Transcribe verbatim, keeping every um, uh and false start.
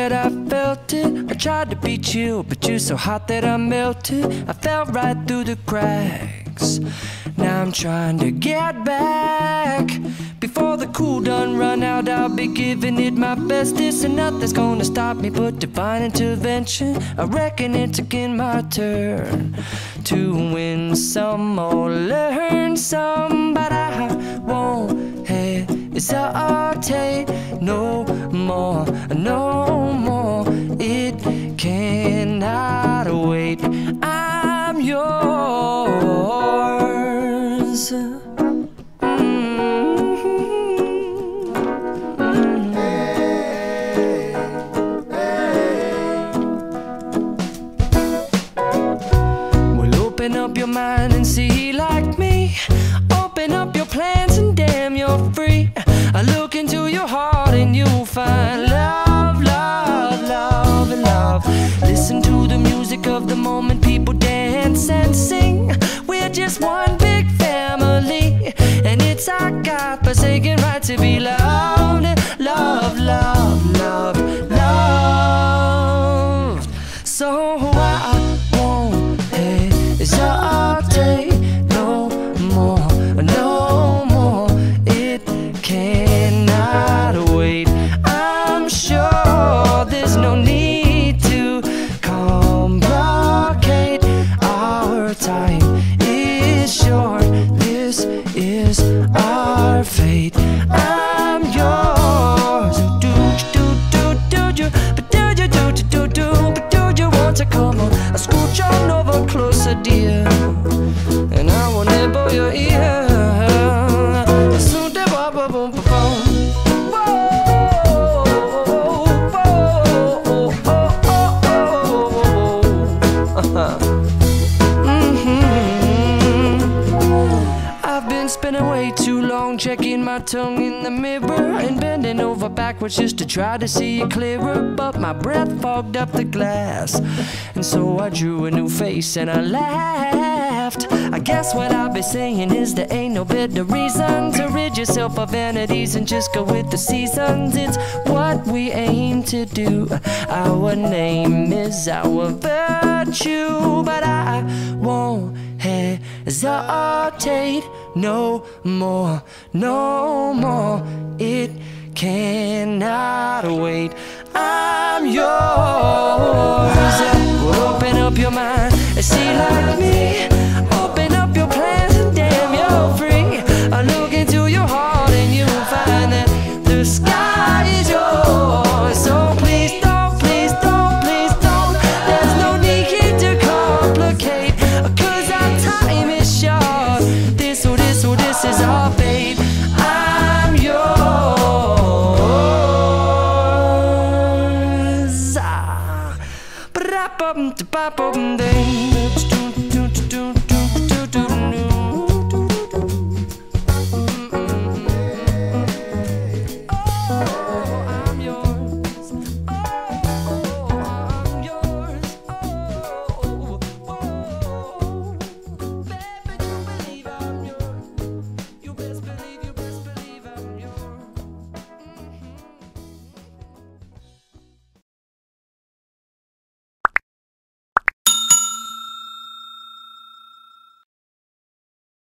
that I felt it. I tried to be chill, but you're so hot that I melted. I fell right through the cracks. Now I'm trying to get back. Before the cool done run out, I'll be giving it my bestest, and nothing's gonna stop me but divine intervention. I reckon it's again my turn to win some or learn some, but I won't hesitate no more, no more. It cannot wait. I'm yours. Open up your mind and see like me. Open up your plans and damn, you're free. I look into your heart and you'll find love, love, love, and love. Listen to the music of the moment, people dance and sing. We're just one big family, and it's our God-forsaken right to be loved. Love, love, love, love. So I won't hesitate no more, no more. It cannot wait. I'm sure there's no need to complicate. Our time is short. This is our fate. I'm yours. Do do do do do, but do you do do do do, but do you want to come on? I scooch on over closer, dear, and I will nibble your ear. So da ba ba boom ba boom. Whoa, whoa, oh, oh, oh, oh. Mm-hmm. I've been spending way too long checking my tongue in the mirror and bending over backwards just to try to see it clearer, but my breath fogged up the glass, and so I drew a new face and I laughed. I guess what I'll be saying is there ain't no better reason to rid yourself of vanities and just go with the seasons. It's what we aim to do. Our name is our virtue, but I won't hesitate no more, no more. It cannot wait. I'm yours. Open up your mind and see like me. Open up your plans and damn, you're free. I look into your heart and you'll find that the sky is yours. So please don't, please don't, please don't. There's no need here to complicate, 'cause our time is short. This, oh this, oh this is our fate. I'm yours. Ah, ba-da-bum-da-ba-bum-ding.